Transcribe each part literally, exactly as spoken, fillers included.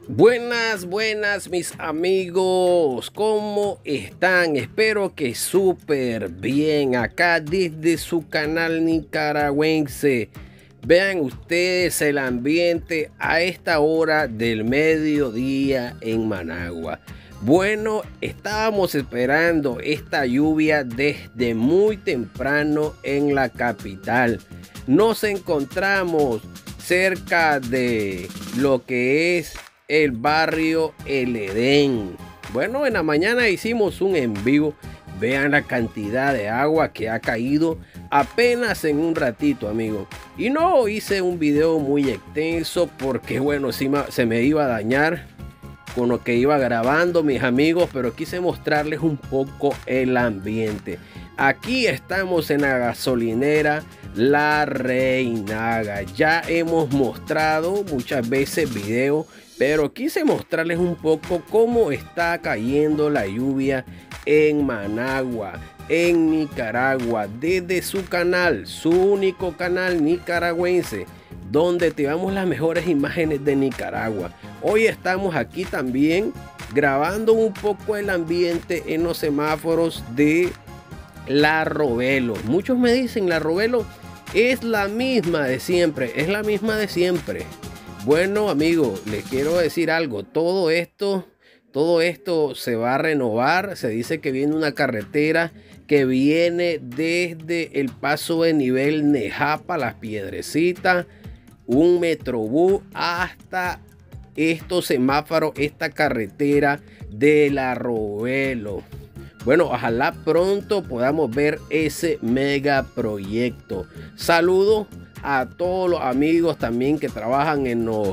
Buenas, buenas mis amigos, ¿cómo están? Espero que súper bien acá desde su canal nicaragüense. Vean ustedes el ambiente a esta hora del mediodía en Managua. Bueno, estábamos esperando esta lluvia desde muy temprano en la capital. Nos encontramos cerca de lo que es el barrio El Edén. Bueno, en la mañana hicimos un en vivo. Vean la cantidad de agua que ha caído apenas en un ratito, amigos. Y no hice un video muy extenso porque, bueno, encima se me iba a dañar con lo que iba grabando, mis amigos, pero quise mostrarles un poco el ambiente. Aquí estamos en la gasolinera La Reinaga. Ya hemos mostrado muchas veces video, pero quise mostrarles un poco cómo está cayendo la lluvia en Managua, en Nicaragua, desde su canal, su único canal nicaragüense, donde te damos las mejores imágenes de Nicaragua. Hoy estamos aquí también grabando un poco el ambiente en los semáforos de La Rovelo. Muchos me dicen, La Rovelo es la misma de siempre, es la misma de siempre. Bueno, amigos, les quiero decir algo. Todo esto, todo esto se va a renovar. Se dice que viene una carretera que viene desde el paso de nivel Nejapa, Las Piedrecitas, un metrobús hasta estos semáforos, esta carretera de La Rovelo. Bueno, ojalá pronto podamos ver ese mega proyecto. Saludos a todos los amigos también que trabajan en los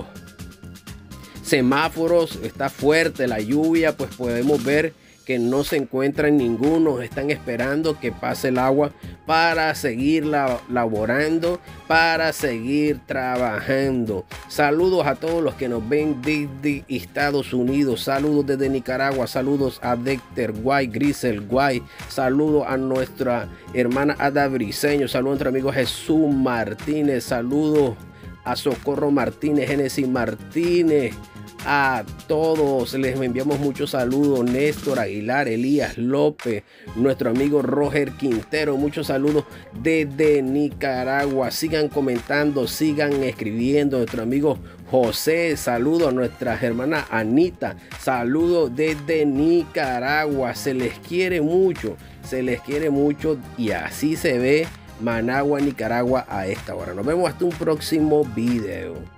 semáforos. Está fuerte la lluvia, pues podemos ver que no se encuentran ninguno. Están esperando que pase el agua para seguir la, laborando, para seguir trabajando. Saludos a todos los que nos ven desde Estados Unidos. Saludos desde Nicaragua. Saludos a Dexter Guay, Grisel Guay. Saludos a nuestra hermana Ada Briseño. Saludos a nuestro amigo Jesús Martínez. Saludos a Socorro Martínez, Génesis Martínez. A todos les enviamos muchos saludos. Néstor Aguilar, Elías López, nuestro amigo Roger Quintero, muchos saludos desde Nicaragua. Sigan comentando, sigan escribiendo. Nuestro amigo José, saludos a nuestra hermana Anita, saludos desde Nicaragua. Se les quiere mucho, se les quiere mucho y así se ve Managua, Nicaragua a esta hora. Nos vemos hasta un próximo video.